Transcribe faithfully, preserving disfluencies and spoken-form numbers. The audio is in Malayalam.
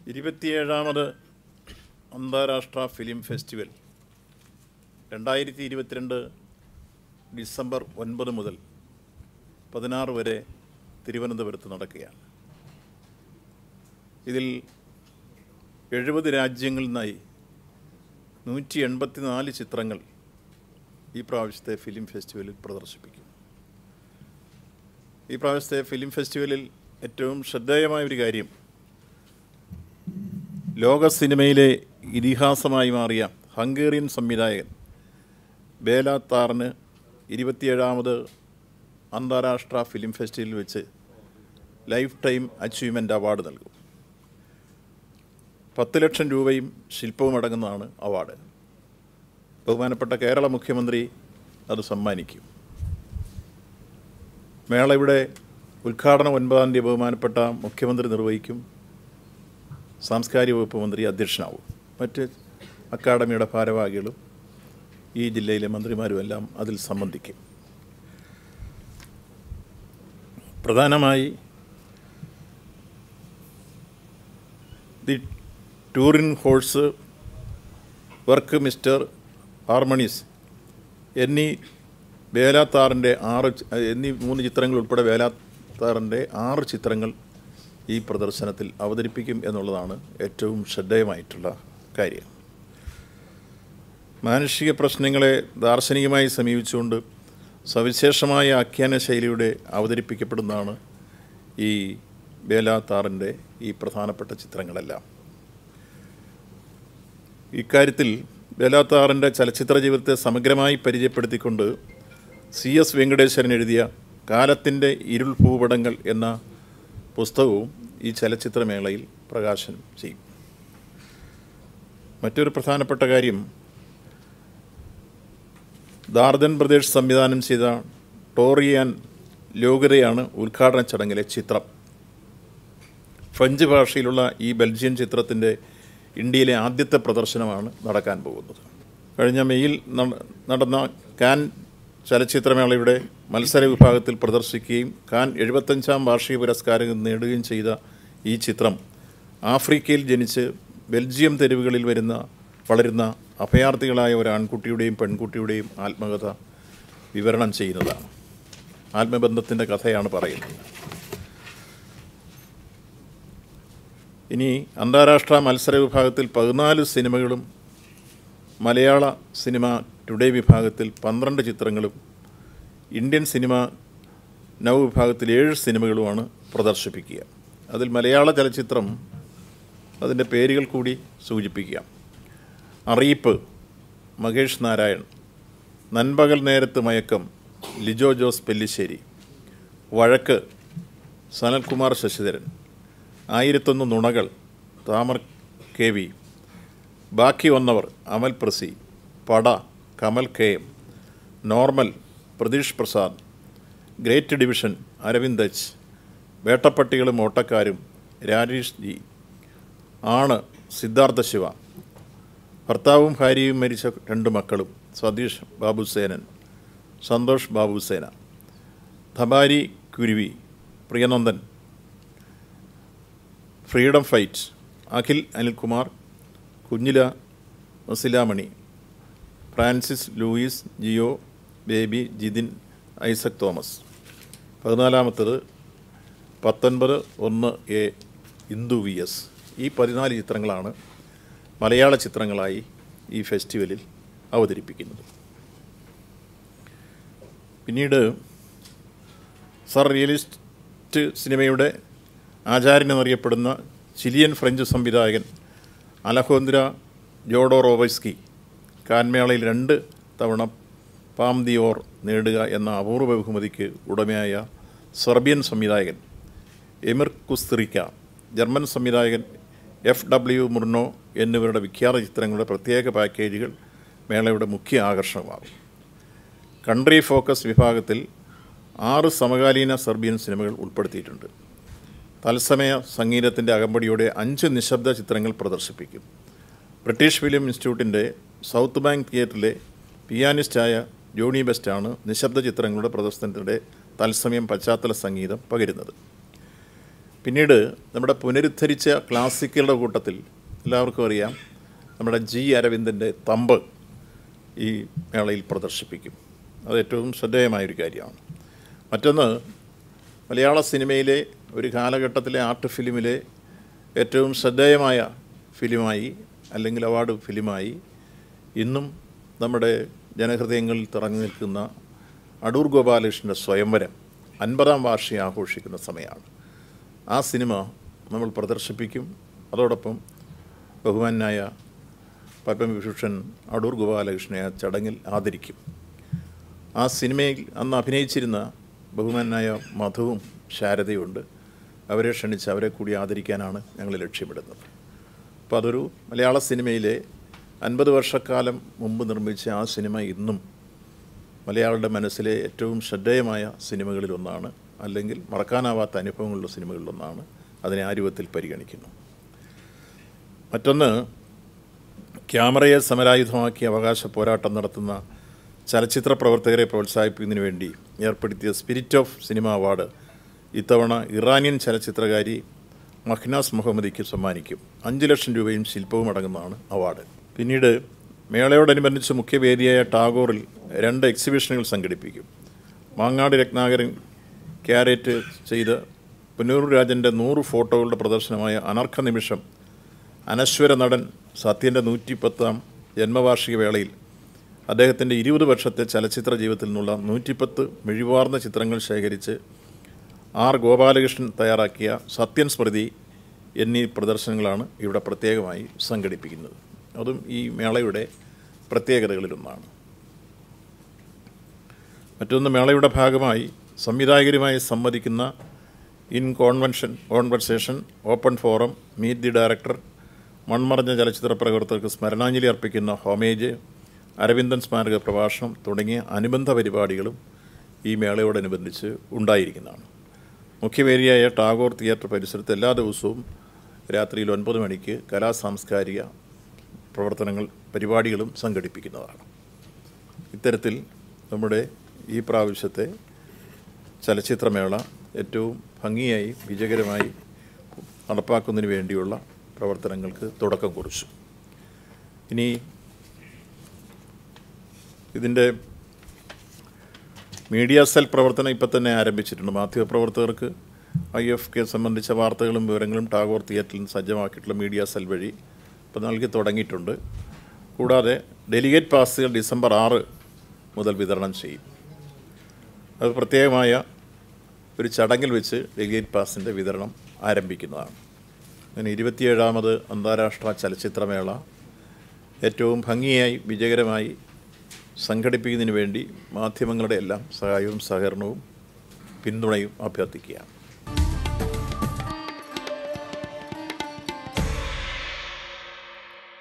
ഇരുപത്തിയേഴാമത് അന്താരാഷ്ട്ര ഫിലിം ഫെസ്റ്റിവൽ രണ്ടായിരത്തി ഇരുപത്തിരണ്ട് ഡിസംബർ ഒൻപത് മുതൽ പതിനാറ് വരെ തിരുവനന്തപുരത്ത് നടക്കുകയാണ്. ഇതിൽ എഴുപത് രാജ്യങ്ങളിൽ നിന്നായി നൂറ്റി എൺപത്തി നാല് ചിത്രങ്ങൾ ഈ പ്രാവശ്യത്തെ ഫിലിം ഫെസ്റ്റിവലിൽ പ്രദർശിപ്പിക്കും. ഈ പ്രാവശ്യത്തെ ഫിലിം ഫെസ്റ്റിവലിൽ ഏറ്റവും ശ്രദ്ധേയമായ ഒരു കാര്യം, ലോക സിനിമയിലെ ഇതിഹാസമായി മാറിയ ഹംഗേറിയൻ സംവിധായകൻ ബേല താറിന് ഇരുപത്തിയേഴാമത് അന്താരാഷ്ട്ര ഫിലിം ഫെസ്റ്റിവലിൽ വെച്ച് ലൈഫ് ടൈം അച്ചീവ്മെൻ്റ് അവാർഡ് നൽകും. പത്ത് ലക്ഷം രൂപയും ശില്പവും അടങ്ങുന്നതാണ് അവാർഡ്. ബഹുമാനപ്പെട്ട കേരള മുഖ്യമന്ത്രി അത് സമ്മാനിക്കും. മേളയുടെ ഉദ്ഘാടനം ഒൻപതാം തീയതി ബഹുമാനപ്പെട്ട മുഖ്യമന്ത്രി നിർവഹിക്കും. സാംസ്കാരിക വകുപ്പ് മന്ത്രി അധ്യക്ഷനാവും. മറ്റ് അക്കാഡമിയുടെ ഭാരവാഹികളും ഈ ജില്ലയിലെ മന്ത്രിമാരും എല്ലാം അതിൽ സംബന്ധിക്കും. പ്രധാനമായി the Turin horse, Werckmeister harmonies എന്നീ വേലാത്താറിൻ്റെ ആറ് എന്നീ മൂന്ന് ചിത്രങ്ങൾ ഉൾപ്പെടെ വേലാത്താറിൻ്റെ ആറ് ചിത്രങ്ങൾ ഈ പ്രദർശനത്തിൽ അവതരിപ്പിക്കും എന്നുള്ളതാണ് ഏറ്റവും ശ്രദ്ധേയമായിട്ടുള്ള കാര്യം. മാനുഷിക പ്രശ്നങ്ങളെ ദാർശനികമായി സമീപിച്ചുകൊണ്ട് സവിശേഷമായ ആഖ്യാന ശൈലിയുടെ അവതരിപ്പിക്കപ്പെടുന്നതാണ് ഈ വേലാത്താറിൻ്റെ ഈ പ്രധാനപ്പെട്ട ചിത്രങ്ങളെല്ലാം. ഇക്കാര്യത്തിൽ വേലാത്താറിൻ്റെ ചലച്ചിത്ര ജീവിതത്തെ സമഗ്രമായി പരിചയപ്പെടുത്തിക്കൊണ്ട് സി എസ് വെങ്കടേശ്വരൻ എഴുതിയ കാലത്തിൻ്റെ ഇരുൾ ഭൂപടങ്ങൾ എന്ന പുസ്തകവും ഈ ചലച്ചിത്രമേളയിൽ പ്രകാശനം ചെയ്യും. മറ്റൊരു പ്രധാനപ്പെട്ട കാര്യം, ദാർദൻ പ്രദേശ് സംവിധാനം ചെയ്ത ടോറിയാൻ ലോകതയാണ് ഉദ്ഘാടന ചടങ്ങിലെ ചിത്രം. ഫ്രഞ്ച് ഭാഷയിലുള്ള ഈ ബെൽജിയൻ ചിത്രത്തിൻ്റെ ഇന്ത്യയിലെ ആദ്യത്തെ പ്രദർശനമാണ് നടക്കാൻ പോകുന്നത്. കഴിഞ്ഞ മെയ്യിൽ നടന്ന കാൻ ചലച്ചിത്രമേളയുടെ മത്സര വിഭാഗത്തിൽ പ്രദർശിക്കുകയും കാൻ എഴുപത്തഞ്ചാം വാർഷിക പുരസ്കാരം നേടുകയും ചെയ്ത ഈ ചിത്രം ആഫ്രിക്കയിൽ ജനിച്ച് ബെൽജിയം തെരുവുകളിൽ വരുന്ന വളരുന്ന അഭയാർത്ഥികളായ ഒരു ആൺകുട്ടിയുടെയും പെൺകുട്ടിയുടെയും ആത്മകഥ വിവരണം ചെയ്യുന്നതാണ്. ആത്മബന്ധത്തിൻ്റെ കഥയാണ് പറയുന്നത്. ഇനി അന്താരാഷ്ട്ര മത്സര വിഭാഗത്തിൽ പതിനാല് സിനിമകളും മലയാള സിനിമ ടുഡേ വിഭാഗത്തിൽ പന്ത്രണ്ട് ചിത്രങ്ങളും ഇന്ത്യൻ സിനിമ നൗ വിഭാഗത്തിൽ ഏഴ് സിനിമകളുമാണ് പ്രദർശിപ്പിക്കുക. അതിൽ മലയാള ചലച്ചിത്രം അതിൻ്റെ പേരുകൾ കൂടി സൂചിപ്പിക്കുക. അറിയിപ്പ് മഹേഷ് നാരായൺ, നൻപകൽ നേരത്ത് മയക്കം ലിജോ ജോസ് പെല്ലിശ്ശേരി, വഴക്ക് സനൽകുമാർ ശശിധരൻ, ആയിരത്തൊന്ന് നുണകൾ താമർ കെ വി, ബാക്കി വന്നവർ Amal Prasi, Pada Kamal K M, normal Pratheesh Prasad, great division Aravind H, വേട്ടപ്പട്ടികളും ഓട്ടക്കാരും രാജേഷ് ജി, ആണ് സിദ്ധാർത്ഥ ശിവ, ഭർത്താവും ഭാര്യയും മരിച്ച രണ്ട് മക്കളും Satheesh Babusenan, Santhosh Babusena, Dhabari Kuruvi, Priyanandan, freedom fight, Akhil Anilkumar, Kunjila Masilamani, Francis Louis, Jeo Baby, Jithin, Isaac Thomas. പതിനാലാമത്തത് പത്തൊൻപത് ഒന്ന് എ ഇന്ദു വി എസ്. ഈ പതിനാല് ചിത്രങ്ങളാണ് മലയാള ചിത്രങ്ങളായി ഈ ഫെസ്റ്റിവലിൽ അവതരിപ്പിക്കുന്നത്. പിന്നീട് സർ റിയലിസ്റ്റ് സിനിമയുടെ ആചാര്യനെന്നറിയപ്പെടുന്ന ചിലിയൻ ഫ്രഞ്ച് സംവിധായകൻ അലഹോന്ദ്ര ജോഡോറോവസ്കി കാൻമേളയിൽ രണ്ട് തവണ പാം ദി ഓർ നേടുക എന്ന അപൂർവ ബഹുമതിക്ക് ഉടമയായ സെർബിയൻ സംവിധായകൻ എമിർ കുസ്ത്രിക്ക, ജർമ്മൻ സംവിധായകൻ എഫ് ഡബ്ല്യു മുർണോ എന്നിവരുടെ വിഖ്യാത ചിത്രങ്ങളുടെ പ്രത്യേക പാക്കേജുകൾ മേളയുടെ മുഖ്യ ആകർഷണമാകും. കൺട്രി ഫോക്കസ് വിഭാഗത്തിൽ ആറ് സമകാലീന സെർബിയൻ സിനിമകൾ ഉൾപ്പെടുത്തിയിട്ടുണ്ട്. തത്സമയ സംഗീതത്തിൻ്റെ അകമ്പടിയോടെ അഞ്ച് നിശബ്ദ ചിത്രങ്ങൾ പ്രദർശിപ്പിക്കും. ബ്രിട്ടീഷ് ഫിലിം ഇൻസ്റ്റിറ്റ്യൂട്ടിൻ്റെ സൗത്ത് ബാങ്ക് തിയേറ്ററിലെ പിയാനിസ്റ്റായ ജോണി ബെസ്റ്റാണ് നിശബ്ദ ചിത്രങ്ങളുടെ പ്രദർശനത്തിനിടെ തത്സമയം പശ്ചാത്തല സംഗീതം പകരുന്നത്. പിന്നീട് നമ്മുടെ പുനരുദ്ധരിച്ച ക്ലാസിക്കുകളുടെ കൂട്ടത്തിൽ എല്ലാവർക്കും അറിയാം നമ്മുടെ ജി അരവിന്ദൻ്റെ തമ്പ് ഈ മേളയിൽ പ്രദർശിപ്പിക്കും. അത് ഏറ്റവും ശ്രദ്ധേയമായൊരു കാര്യമാണ്. മറ്റൊന്ന്, മലയാള സിനിമയിലെ ഒരു കാലഘട്ടത്തിലെ ആർട്ട് ഫിലിമിലെ ഏറ്റവും ശ്രദ്ധേയമായ ഫിലിമായി അല്ലെങ്കിൽ അവാർഡ് ഫിലിമായി ഇന്നും നമ്മുടെ ജനഹൃദയങ്ങളിൽ തിറങ്ങി നിൽക്കുന്ന അടൂർ ഗോപാലകൃഷ്ണൻ്റെ സ്വയംവരം അൻപതാം വാർഷികം ആഘോഷിക്കുന്ന സമയമാണ്. ആ സിനിമ നമ്മൾ പ്രദർശിപ്പിക്കും. അതോടൊപ്പം ബഹുമാനായ പത്മവിഭൂഷൺ അടൂർ ഗോപാലകൃഷ്ണനെ ആ ചടങ്ങിൽ ആദരിക്കും. ആ സിനിമയിൽ അന്ന് അഭിനയിച്ചിരുന്ന ബഹുമാനായ മധുവും ശാരദയുണ്ട്. അവരെ ക്ഷണിച്ച് അവരെ കൂടി ആദരിക്കാനാണ് ഞങ്ങൾ ലക്ഷ്യമിടുന്നത്. അപ്പോൾ അതൊരു മലയാള സിനിമയിലെ അൻപത് വർഷക്കാലം മുമ്പ് നിർമ്മിച്ച ആ സിനിമ ഇന്നും മലയാളികളുടെ മനസ്സിലെ ഏറ്റവും ശ്രദ്ധേയമായ സിനിമകളിലൊന്നാണ്, അല്ലെങ്കിൽ മറക്കാനാവാത്ത അനുഭവങ്ങളുള്ള സിനിമകളിലൊന്നാണ്. അതിനെ ആ രൂപത്തിൽ പരിഗണിക്കുന്നു. മറ്റൊന്ന്, ക്യാമറയെ സമരായുധമാക്കി അവകാശ പോരാട്ടം നടത്തുന്ന ചലച്ചിത്ര പ്രവർത്തകരെ പ്രോത്സാഹിപ്പിക്കുന്നതിന് വേണ്ടി ഏർപ്പെടുത്തിയ സ്പിരിറ്റ് ഓഫ് സിനിമ അവാർഡ് ഇത്തവണ ഇറാനിയൻ ചലച്ചിത്രകാരി മഹ്നാസ് മുഹമ്മദിക്ക് സമ്മാനിക്കും. അഞ്ച് ലക്ഷം രൂപയും ശില്പവും അടങ്ങുന്നതാണ് അവാർഡ്. പിന്നീട് മേളയോടനുബന്ധിച്ച് മുഖ്യവേദിയായ ടാഗോറിൽ രണ്ട് എക്സിബിഷനുകൾ സംഘടിപ്പിക്കും. മാങ്ങാട് രത്നാകരൻ ക്യാരറ്റ് ചെയ്ത് പുന്നൂർ രാജൻ്റെ നൂറ് ഫോട്ടോകളുടെ പ്രദർശനമായ അനർഘ നിമിഷം, അനശ്വര നടൻ സത്യൻ്റെ നൂറ്റിപ്പത്താം ജന്മവാർഷിക വേളയിൽ അദ്ദേഹത്തിൻ്റെ ഇരുപത് വർഷത്തെ ചലച്ചിത്ര ജീവിതത്തിൽ നിന്നുള്ള നൂറ്റിപ്പത്ത് മിഴിവാർന്ന ചിത്രങ്ങൾ ശേഖരിച്ച് ആർ ഗോപാലകൃഷ്ണൻ തയ്യാറാക്കിയ സത്യൻ സ്മൃതി എന്നീ പ്രദർശനങ്ങളാണ് ഇവിടെ പ്രത്യേകമായി സംഘടിപ്പിക്കുന്നത്. അതും ഈ മേളയുടെ പ്രത്യേകതകളിലൊന്നാണ്. മറ്റൊന്ന്, മേളയുടെ ഭാഗമായി സംവിധായകരുമായി സംവദിക്കുന്ന in convention conversation, open forum, meet the director, മൺമറഞ്ഞ ചലച്ചിത്ര പ്രവർത്തകർക്ക് സ്മരണാഞ്ജലി അർപ്പിക്കുന്ന ഹോമേജ്, അരവിന്ദൻ സ്മാരക പ്രഭാഷണം തുടങ്ങിയ അനുബന്ധ പരിപാടികളും ഈ മേളയോടനുബന്ധിച്ച് ഉണ്ടായിരിക്കുന്നതാണ്. മുഖ്യവേദിയായ ടാഗോർ തിയേറ്റർ പരിസരത്ത് എല്ലാ ദിവസവും രാത്രിയിൽ ഒൻപത് മണിക്ക് കലാ സാംസ്കാരിക പ്രവർത്തനങ്ങൾ പരിപാടികളും സംഘടിപ്പിക്കുന്നതാണ്. ഇത്തരത്തിൽ നമ്മുടെ ഈ പ്രാവശ്യത്തെ ചലച്ചിത്രമേള ഏറ്റവും ഭംഗിയായി വിജയകരമായി നടപ്പാക്കുന്നതിന് വേണ്ടിയുള്ള പ്രവർത്തനങ്ങൾക്ക് തുടക്കം കുറിച്ചു. ഇനി ഇതിൻ്റെ മീഡിയ സെൽ പ്രവർത്തനം ഇപ്പം തന്നെ ആരംഭിച്ചിട്ടുണ്ട്. മാധ്യമപ്രവർത്തകർക്ക് ഐ എഫ് കെ സംബന്ധിച്ച വാർത്തകളും വിവരങ്ങളും ടാഗോർ തിയേറ്ററിൽ നിന്ന് സജ്ജമാക്കിയിട്ടുള്ള മീഡിയ സെൽ വഴി ഇപ്പം നൽകി തുടങ്ങിയിട്ടുണ്ട്. കൂടാതെ ഡെലിഗേറ്റ് പാസുകൾ ഡിസംബർ ആറ് മുതൽ വിതരണം ചെയ്യും. അത് പ്രത്യേകമായ ഒരു ചടങ്ങിൽ വെച്ച് ഡെലിഗേറ്റ് പാസിൻ്റെ വിതരണം ആരംഭിക്കുന്നതാണ്. അങ്ങനെ ഇരുപത്തിയേഴാമത് അന്താരാഷ്ട്ര ചലച്ചിത്രമേള ഏറ്റവും ഭംഗിയായി വിജയകരമായി സംഘടിപ്പിക്കുന്നതിന് വേണ്ടി മാധ്യമങ്ങളുടെ എല്ലാം സഹായവും സഹകരണവും പിന്തുണയും അഭ്യർത്ഥിക്കുകയാണ്.